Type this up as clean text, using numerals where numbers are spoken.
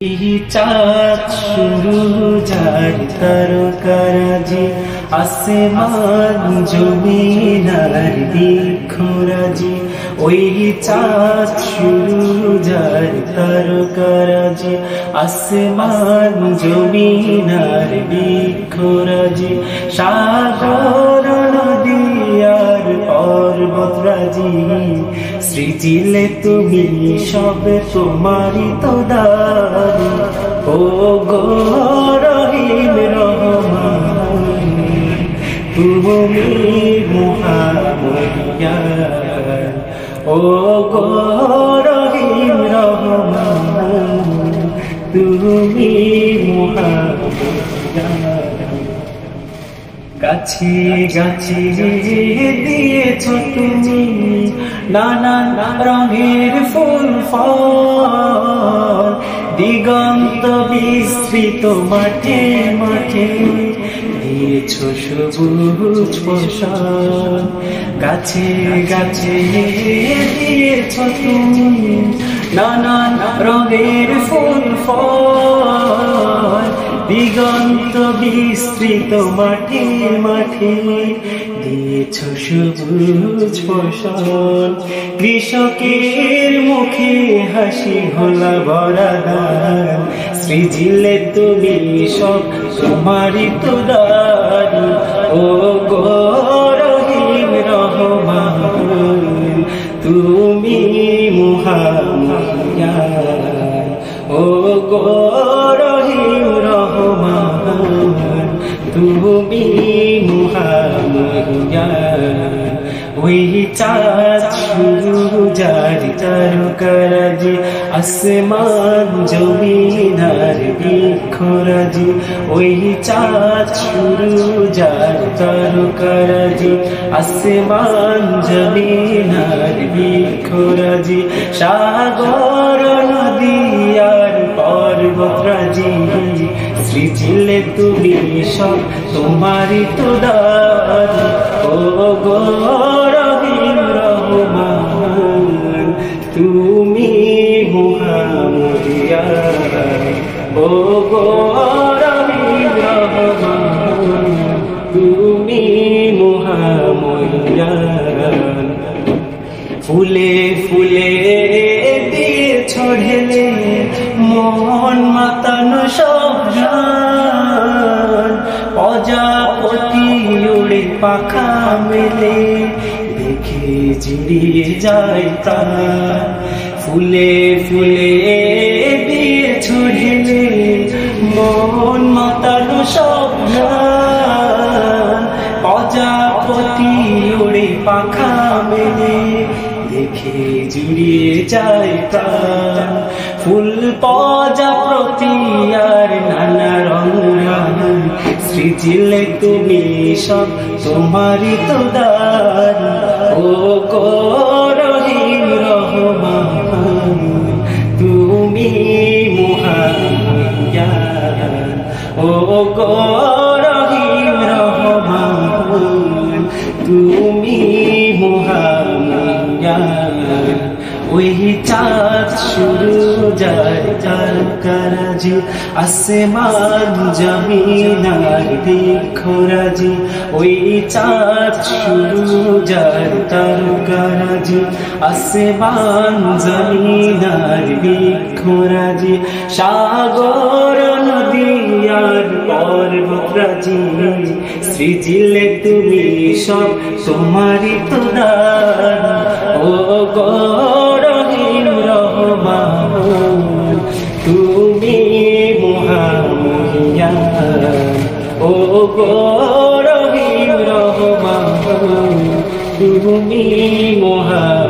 চাঁদ শুরু যার তারকারাজি আসমান জমিন আর বৃক্ষরাজি ওই চাঁদ শুরু যার তারকারাজি আসমান জমিন আর বৃক্ষরাজি সাগর নদী আর পর্বতরাজি সৃজিলে তুমি সব তোমারই তো দান ও গো রহিম রহমান তুমি মুহাম্মদিয়ান ও গো রহিম রহমান তুমি মুহাম্মদিয়ান গাছে গাছে দিয়েছ তুমি নানান রঙের ফুল ফল দিগন্ত বিস্তৃত মাঠে মাঠে দিয়েছ সবুজ ফসল গাছে গাছে দিয়েছ তুমি নানান রঙের ফুল ফল দিগন্ত বিস্তৃত মাঠে মাঠে দিয়েছ সবুজ ফসল কৃষকের মুখে হাসি ভোলা ভরা দান সৃজিলে তুমি সব তোমারই তো দান ও গো রহিম রহমান তুমি মুহাম্মদিয়ান ও গো রহিম রহমান তুমি মুহাম্মদিয়ান ওই চাঁদ শুরু যার তারকারাজি আসমান জমিন আর বৃক্ষরাজি ওই চাঁদ শুরু যার তারকারাজি আসমান জমিন আর বৃক্ষরাজি সাগর নদী আর পর্বতরাজি সৃজিলে তুমি সব তোমারই তো দান ও গো রহিম রহমান তুমি মুহাম্মদিয়ান ও গো রহিম রহমান তুমি মুহাম্মদিয়ান ফুলে ফুলে দিয়েছ ঢেলে মন মাতানো সব গান প্রজাপতি উড়ে পাখা মেলে দেখে জুড়িয়ে যায় প্রাণ ফুলে ফুলে দিয়েছ ঢেলে মন মাতানো সব গান প্রজাপতি উড়ে পাখা মেলে দেখে জুড়িয়ে যায় প্রাণ ফুল প্রজাপতি আর নানা রঙ সৃজিলে তুমি সব তোমারই তো দান ও গো রহিম রহমান তুমি মুহাম্মদিয়ান ও গো রহিম রহমান তুমি মুহাম্মদিয়ান ওই চাঁদ শুরু যার তারকারাজি আসমান জমিন আর বৃক্ষরাজি ওই চাঁদ শুরু যার তারকারাজি আসমান জমিন আর বৃক্ষরাজি সাগর নদী আর পর্বতরাজি সৃজিলে তুমি সব তোমারই তো দান ও গো রহিম রহমান তুমি মুহাম্মদিয়ান ও গো রহিম রহমান তুমি মুহাম্মদিয়ান